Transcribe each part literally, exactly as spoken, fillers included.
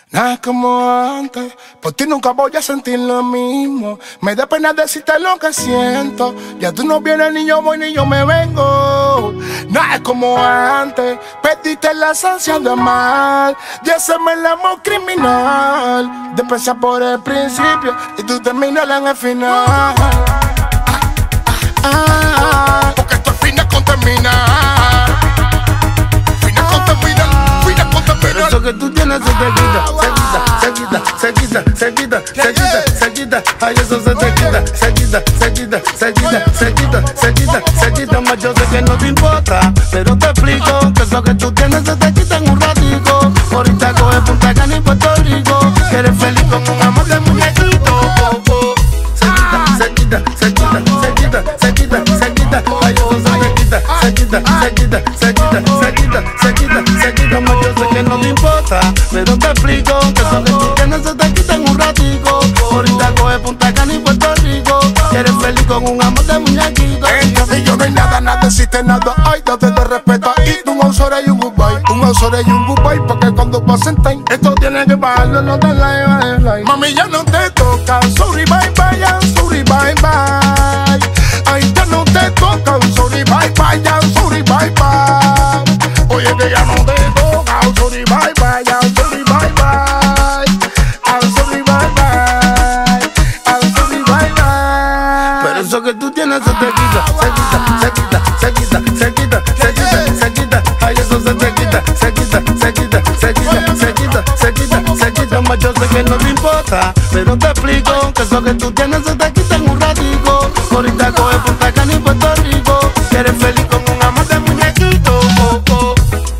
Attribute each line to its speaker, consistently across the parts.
Speaker 1: Nada es como antes, por ti nunca voy a sentir lo mismo. Me da pena decirte lo que siento. Ya tú no vienes ni yo voy ni yo me vengo. Nada es como antes, perdiste la ansias de amar. Ya se me el amor criminal. De empezar por el principio y tú terminas en el final. Ah, ah, ah, porque esto al final con terminar. Final con terminar, final con terminar.
Speaker 2: Pero eso que tú tienes se te quita, se quita, se quita, se quita, se quita, se quita, ay eso se te quita, se quita, se quita, se quita, se quita, se quita, se quita, más yo sé que no te importa, pero te explico que eso que tú tienes se te quita en un ratico. Ahorita coge Punta Cana y Puerto Rico, que eres feliz como un amor de muñequito. Oh, oh. Se quita, se quita, se quita, se quita, se quita, se quita, ay eso se te quita, se quita, se quita, se quita, se quita, se quita, se quita, más yo sé que no te importa, pero te explico que eso que tú tienes se te quita en un ratico. Ahorita coge Punta Cana y Puerto Rico, que eres feliz con un amor de muñequito.
Speaker 1: Entre yo no hay nada, nada existe nada. Ay, date de respeto y tú un sorry y un goodbye. Un sorry y un goodbye, porque cuando pasen time esto tiene que bajarlo, no te la llevas like. Mami, ya no te toca, sorry, bye bye, I'm sorry, bye bye. Ay, ya no te toca, sorry, bye bye, I'm sorry, bye bye. Oye, que ya no te toca, sorry, bye bye, I'm sorry, bye bye. I'm sorry, bye bye, I'm sorry, bye bye.
Speaker 2: Pero eso que tú tienes se te quita, se quita, se quita, se quita, se quita, se quita, se quita, ay eso se te quita, se quita, se quita, se quita, se quita, se quita, se quita, más yo sé que no te importa, pero te explico que eso que tú tienes se te quita en un ratico. Ahorita coge Punta Cana y Puerto Rico, que eres feliz con un amor de muñequito. Oh, oh.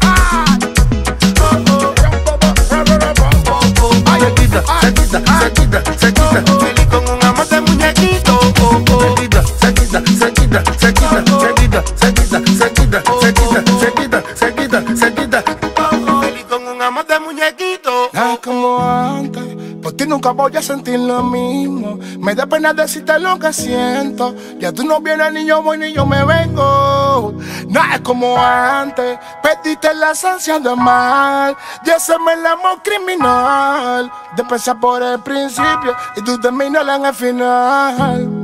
Speaker 2: Se quita, se quita, se quita, se quita, feliz con un amor de muñequito. Oh, oh. Se quita, se quita, se quita, se quita, se quita, se quita, se quita, se quita, se quita, se quita, se quita, feliz con un amor de muñequito.
Speaker 1: Nada es como antes, por ti nunca voy a sentir lo mismo. Me da pena decirte lo que siento. Ya tú no vienes ni yo voy ni yo me vengo. Nada es como antes, perdiste la ansias de amar. Ya se me el amor criminal. De empezar por el principio y tú terminas en el final.